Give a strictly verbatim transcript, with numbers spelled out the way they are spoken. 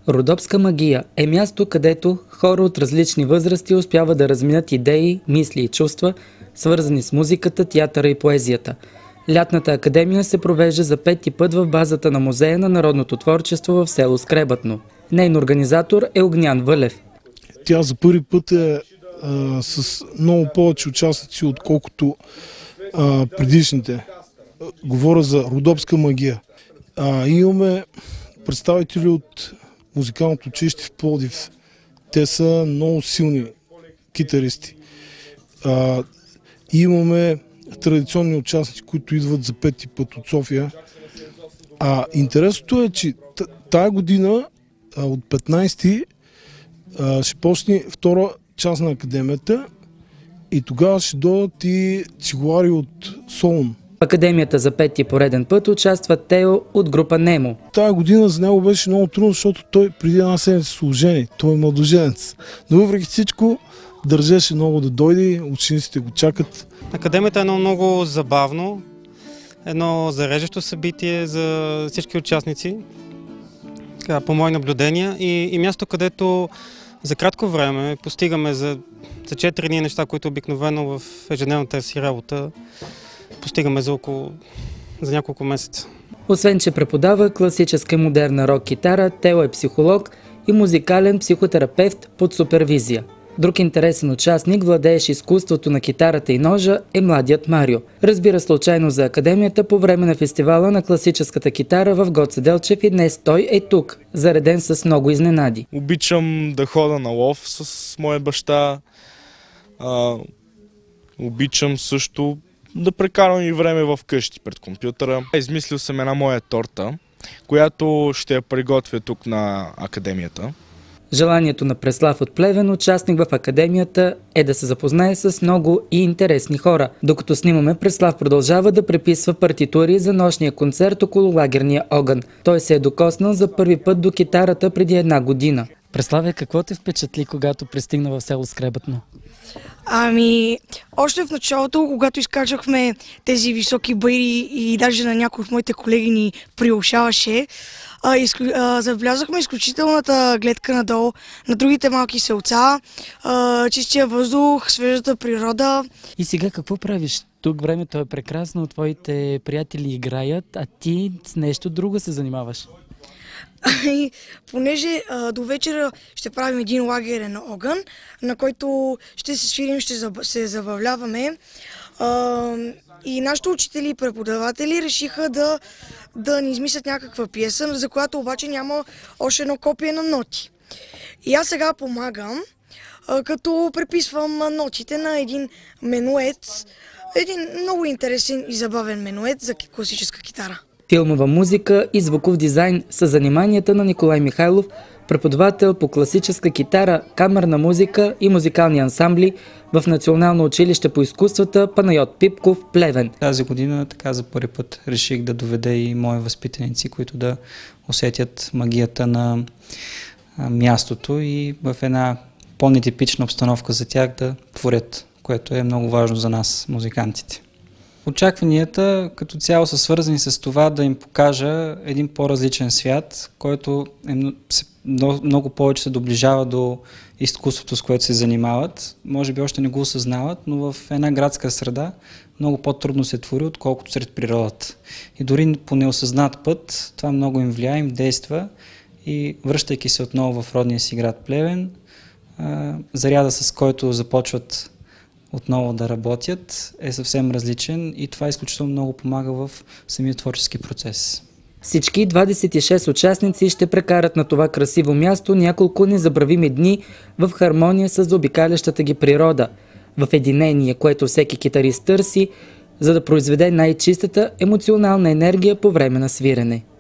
Родопска магия е място, където хора от различни възрасти успяват да разминат идеи, мисли и чувства, свързани с музиката, театъра и поезията. Лятната академия се провежда за пети път в базата на Музея на народното творчество в село Скребатно. Нейн организатор е Огнян Вълев. Тя за първи път е а, с много повече участници, отколкото а, предишните. Говоря за Родопска магия. А, имаме представители от музикалното училище в Пловдив. Те са много силни китаристи. А, имаме традиционни участници, които идват за пети път от София. А интересното е, че тая година а, от петнайсети а, ще почне втора част на академията и тогава ще дойдат и цигулари от Солун. В академията за пети пореден път участва Тео от група Немо. Тая година за него беше много трудно, защото той преди една седмица се ожени. Той е младоженец. Но въпреки всичко държеше много да дойде, учениците го чакат. Академията е едно много забавно, едно зареждащо събитие за всички участници, така, по мои наблюдения, и, и място, където за кратко време постигаме за, за четири дни неща, които обикновено в ежедневната си работа постигаме за, около, за няколко месеца. Освен че преподава класическа и модерна рок-китара, Тео е психолог и музикален психотерапевт под супервизия. Друг интересен участник, владееш изкуството на китарата и ножа, е младият Марио. Разбира случайно за академията по време на фестивала на класическата китара в Гоце Делчев и днес той е тук, зареден с много изненади. Обичам да хода на лов с моя баща. А, обичам също да прекарвам и време в къщи пред компютъра. Измислил съм една моя торта, която ще я приготвя тук на академията. Желанието на Преслав от Плевен, участник в академията, е да се запознае с много и интересни хора. Докато снимаме, Преслав продължава да преписва партитури за нощния концерт около лагерния огън. Той се е докоснал за първи път до китарата преди една година. Преславе, какво те впечатли, когато пристигна в село Скребатно? Ами, още в началото, когато изкачахме тези високи байри и даже на някои от моите колеги ни приушаваше, а, изклю... а, забелязахме изключителната гледка надолу на другите малки селца, а, чистия въздух, свежата природа. И сега какво правиш? Тук времето е прекрасно, твоите приятели играят, а ти с нещо друго се занимаваш. И понеже а, до вечера ще правим един лагерен огън, на който ще се свирим, ще се забавляваме. А, и нашите учители и преподаватели решиха да, да ни измислят някаква пиеса, за която обаче няма още едно копие на ноти. И аз сега помагам, а, като преписвам нотите на един менует, един много интересен и забавен менует за класическа китара. Филмова музика и звуков дизайн са заниманията на Николай Михайлов, преподавател по класическа китара, камерна музика и музикални ансамбли в Национално училище по изкуствата Панайот Пипков, Плевен. Тази година така за първи път реших да доведа и мои възпитаници, които да усетят магията на мястото и в една по-нетипична обстановка за тях да творят, което е много важно за нас, музикантите. Очакванията като цяло са свързани с това да им покажа един по-различен свят, който е много повече се доближава до изкуството, с което се занимават. Може би още не го осъзнават, но в една градска среда много по-трудно се твори, отколкото сред природата. И дори по неосъзнат път това много им влияе, им действа и връщайки се отново в родния си град Плевен, заряда с който започват отново да работят, е съвсем различен и това изключително много помага в самия творчески процес. Всички двадесет и шест участници ще прекарат на това красиво място няколко незабравими дни в хармония с заобикалящата ги природа, в единение, което всеки китарист търси, за да произведе най-чистата емоционална енергия по време на свирене.